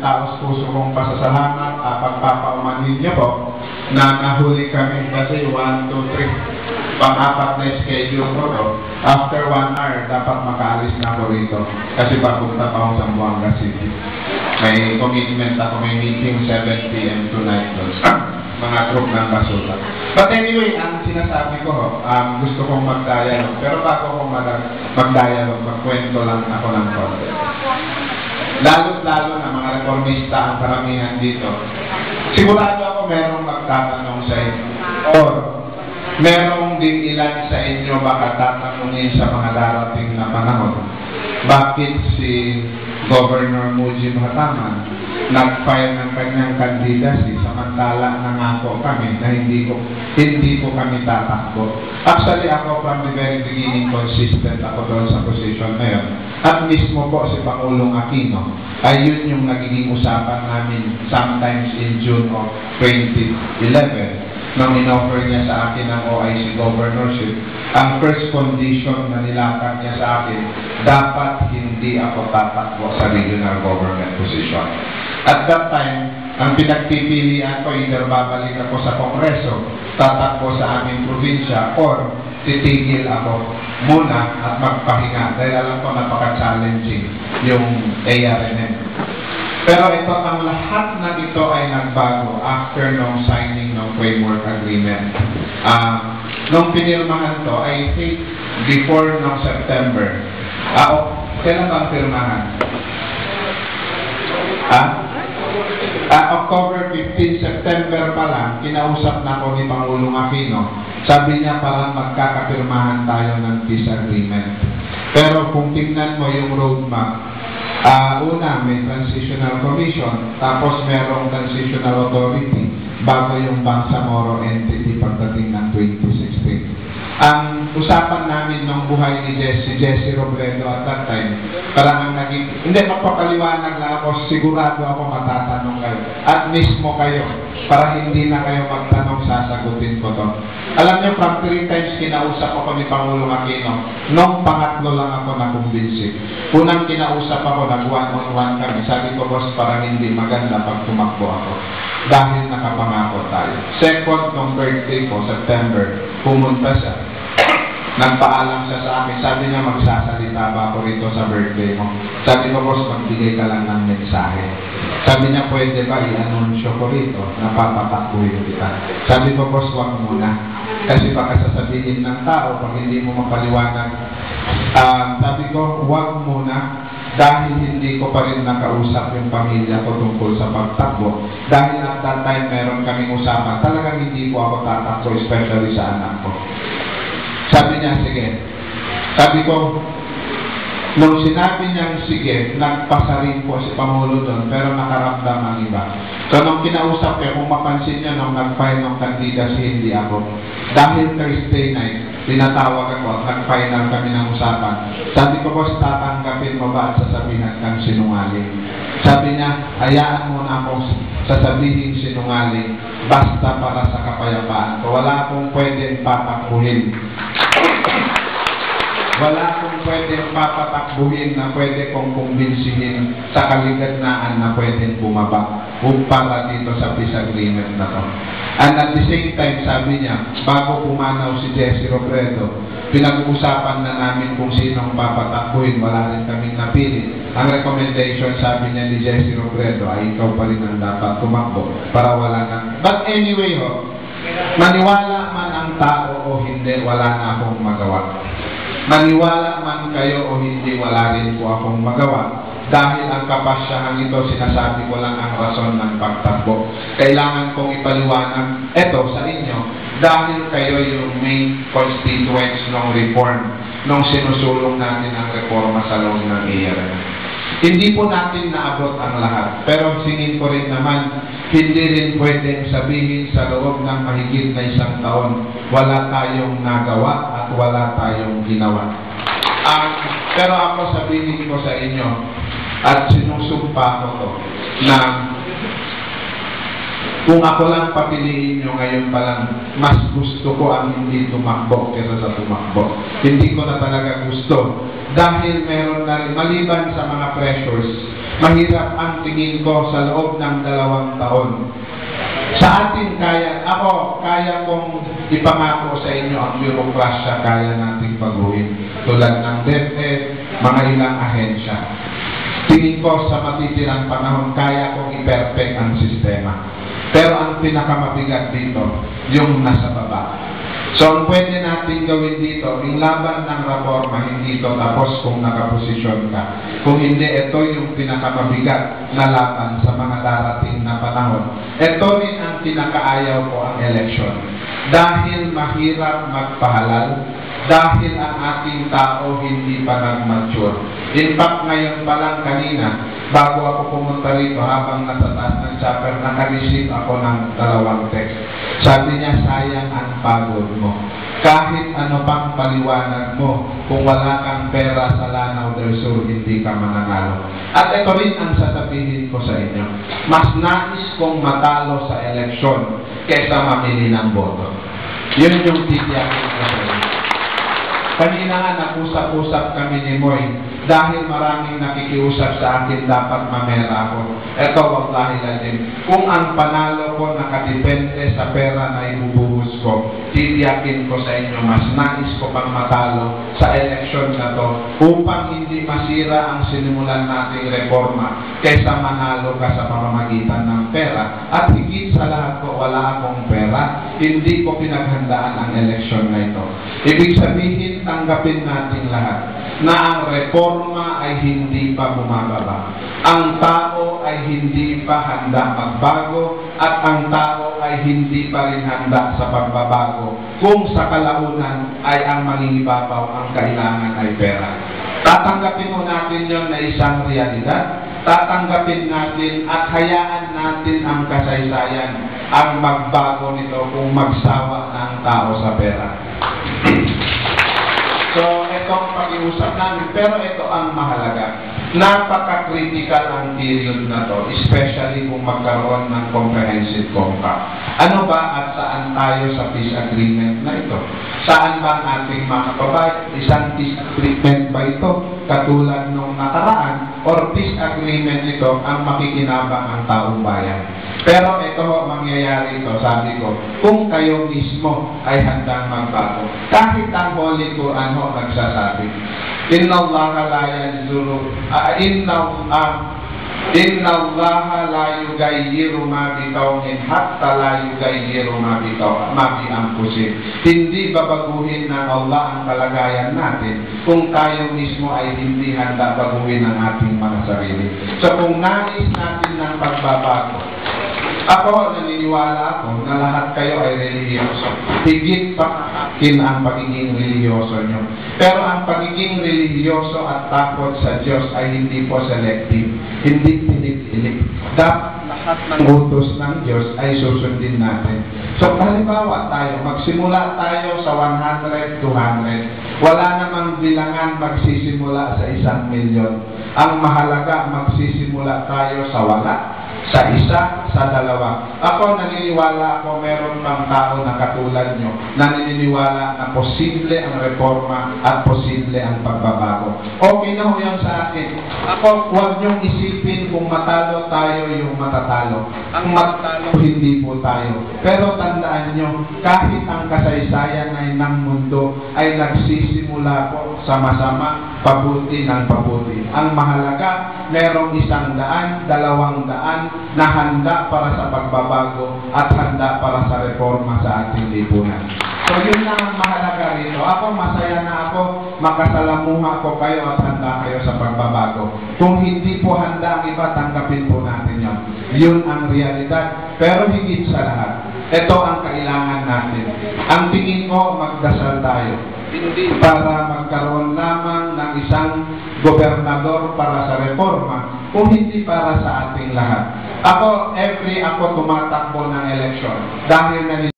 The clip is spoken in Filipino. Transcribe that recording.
taos-puso kong pasasalamat at pagpapaumanhin niyo po na nahuli kami kasi 1, 2, 3 pang-apat na schedule ko to. After 1 hour, dapat makaalis na ako rito kasi papunta pa ako sa Buanga City. May commitment ako, may meeting 7 p.m. tonight doon. Mga group ng Basuta. But anyway, ang sinasabi ko, gusto kong mag-dialogue. Pero bago ko mag-dialogue, magkwento lang ako ng konti. Lalo-lalo na mga reformista ang karamihan dito. Sigurado ako merong magtatanong sa inyo. Or merong din ilan sa inyo baka tatanungin sa mga darating na panahon. Bakit si Governor Mujib Hataman nag-file ng kanyang candidacy samantala nangako kami na hindi ko kami tatakbo. Actually, ako from the very beginning consistent ako doon sa position na yun. At mismo po si Pangulong Aquino ay yun yung nagiging usapan namin sometimes in June of 2011 nang in-offer niya sa akin ang OIC governorship. Ang first condition na nilakad niya sa akin, dapat hindi ako tatakbo sa regional government position. At that time, ang pinagpipilian ko, either babalik ako sa Kongreso, tatakbo sa aming probinsya, or titigil ako muna at magpahinga. Dahil alam ko napaka-challenging yung ARNM. Pero ito, ang lahat na ito ay nagbago after nung signing ng framework agreement. Nung pinirmahan to, I think before nung September. Kailan ba ang pirmahan? October 15, September pa lang, kinausap na ako ni Pangulong Aquino. Sabi niya parang magkakapirmahan tayo ng peace agreement. Pero kung tingnan mo yung roadmap, una, may transitional commission, tapos merong transitional authority bago yung Bangsamoro entity pagdating ng 2016. Ang usapan namin nung buhay ni Jesse Robredo at that time, parang naging, hindi, magpapaliwanag lang ako, sigurado ako matatanong kayo. At mismo kayo, para hindi na kayo magtanong, sasagutin ko to. Alam niyo, from 3 times kinausap ako ni Pangulong Aquino, nung pangatlo lang ako nakumbinsi. Unang kinausap ako, nag-1-on-1 kami. Sabi ko, boss, parang hindi maganda pag tumakbo ako. Dahil nakapangako tayo. Second, nung birthday ko, September, pumunta siya. Nagpaalam siya sa akin. Sabi niya, magsasalita ba ako rito sa birthday mo? Sabi ko, boss, magbigay ka lang ng mensahe. Sabi niya, pwede ba i-anunsyo ko rito na papatakbuhin kita? Sabi ko, boss, wag muna. Kasi baka sasabihin ng tao pag hindi mo mapaliwanag. Sabi ko, wag muna. Dahil hindi ko pa rin nakausap yung pamilya ko tungkol sa pagtakbo. Dahil at that time meron kaming usapan, talagang hindi ko ako tatakbo, especially sa anak ko. Sabi niya, sige. Sabi ko, nung sinabi niyang sige, nagpasa rin po si Pangulo doon, pero nakaramdam ang iba. So nung kinausap niya, kung mapansin niya, nung nag-file ng candidacy, hindi ako. Dahil Thursday night, tinatawag ako at nag-final kami ng usapan. Sabi ko, boss, tatanggapin mo ba at sasabihan kang sinungaling? Sabi niya, hayaan mo na ako sasabihin sinungaling basta para sa kapayapaan ko. Wala akong pwedeng patakbuhin. Wala akong pwedeng papatakbuhin na pwede kong kumbinsihin sa kaligandaan na pwedeng bumaba para dito sa peace agreement na to. And at the same time, sabi niya, bago pumanaw si Jesse Robredo, pinag-uusapan na namin kung sinong papatakbuhin, wala rin kaming napili. Ang recommendation, sabi niya ni Jesse Robredo, ay ikaw pa rin ang dapat tumakbo para wala na. But anyway, maniwala man ang tao o hindi, wala na akong magawa. Maniwala man kayo o hindi, wala rin po akong magawa. Dahil ang kapasyahan ito, sinasabi ko lang ang rason ng pagtakbo. Kailangan kong ipaliwanag ito sa inyo dahil kayo yung main constituents ng reform nung sinusulong natin ang reforma sa loob ng ARN. Hindi po natin naabot ang lahat, pero singin ko rin naman, hindi rin pwedeng sabihin sa loob ng mahigit na 1 taon, wala tayong nagawa at wala tayong ginawa. Pero ako sabihin ko sa inyo, at sinusumpa ko to, na kung ako lang papiliin nyo ngayon pa lang, mas gusto ko ang hindi tumakbo kaysa sa tumakbo. Hindi ko na talaga gusto. Dahil meron na rin, maliban sa mga pressures, Mahirap ang tingin ko sa loob ng 2 taon. Sa atin kaya kong ipangako sa inyo ang bureaucracia kaya nating baguhin. Tulad ng DepEd, mga ilang ahensya. Tingin ko sa matitirang panahon, kaya kong i-perfect ang sistema. Pero ang pinakamabigat dito, yung nasa baba. So, ang pwede natin gawin dito, yung laban ng reforma, hindi ito tapos kung nakaposisyon ka. Kung hindi, ito yung pinakamabigat na laban sa mga darating na panahon. Ito rin ang pinakaayaw ko, ang eleksyon. Dahil mahirap magpahalal, dahil ang ating tao hindi pa nag-mature. In fact, ngayon pa lang kanina, bago ako pumunta rito, habang nasa taas ng chapel, naka-receive ako ng 2 text. Sabi niya, sayang ang pagod mo. Kahit ano pang paliwanag mo, kung wala kang pera sa Lanao del Sur, hindi ka mananalo. At ito rin ang sasabihin ko sa inyo. Mas nais kong matalo sa eleksyon kaysa mamili ng boto. Yun yung titiyakin ko sa inyo. Kanina nga nag-usap-usap kami ni Moy, dahil maraming nakikiusap sa akin, dapat mamera ako. Ito, wallahi din. Kung ang panalo ko nakadepende sa pera na ibubuhos ko, titiyakin ko sa inyo, mas nais ko pang matalo sa eleksyon na to upang hindi masira ang sinimulan nating reforma kaysa manalo ka sa pamamagitan ng pera. At higit sa lahat ko, wala akong pera, hindi ko pinaghandaan ang eleksyon na ito. Ibig sabihin, tanggapin natin lahat na ang reforma ay hindi pa bumababa. Ang tao ay hindi pa handa magbago at ang tao ay hindi pa rin handa sa pagbabago kung sa kalaunan ay ang mangingibabaw ang kailangan ay pera. Tatanggapin mo natin yon na isang realidad, tatanggapin natin at hayaan natin ang kasaysayan ang magbago nito kung magsawa ng tao sa pera. So, itong pag-iusap namin, pero ito ang mahalaga. Napaka-critical ang period na to, especially kung magkaroon ng comprehensive compact. Ano ba at saan tayo sa peace agreement na ito? Saan ba ang ating makakabay? Isang peace agreement ba ito? Katulad nung nakaraan? Or peace agreement ito ang makikinabang ang taong bayan? Pero ito mangyayari ito, sabi ko, kung kayo mismo ay handang magbago. Kahit ang Holy Quran nagsasabi, Inna Allah la yanzuru, Inna Allah la yugayyiru ma biqawmin hatta la yugayyiru ma bi anfusihim. Hindi babaguhin ng Allah ang kalagayan natin kung tayo mismo ay hindi handa baguhin ang ating mga sarili. So kung nais natin ng pagbabago, ako, naniniwala ako na lahat kayo ay relihiyoso. Higit pa akin ang pagiging relihiyoso nyo. Pero ang pagiging relihiyoso at takot sa Diyos ay hindi po selective. Hindi pinipili. Dapat lahat ng utos ng Diyos ay susundin natin. So, halimbawa tayo, magsimula tayo sa 100, 200. Wala namang bilangan magsisimula sa 1 milyon. Ang mahalaga, magsisimula tayo sa wala, sa 1, sa 2. Ako naniniwala ako meron pang tao na katulad nyo na naniniwala na posible ang reforma at posible ang pagbabago. Okay na ho yan sa akin. Ako, huwag nyong isipin kung matalo tayo yung matatalo. Ang matatalo, hindi po tayo. Pero tandaan nyo, kahit ang kasaysayan ay ng mundo ay nagsisimula po sa masama, pabuti ng pabuti. Ang mahalaga, merong 100, 200 na handa para sa pagbabago at handa para sa reforma sa ating lipunan. So yun lang ang mahalaga rito. Ako, masaya na ako, makasalamuha ko kayo at handa kayo sa pagbabago. Kung hindi po handa ang iba, tanggapin po natin yun. Yun ang realidad. Pero higit sa lahat, ito ang kailangan natin. Ang tingin ko, magdasal tayo. Hindi para magkaroon lamang ng isang gobernador para sa reforma, kung hindi para sa ating lahat. Ako tumatakbo ng eleksyon dahil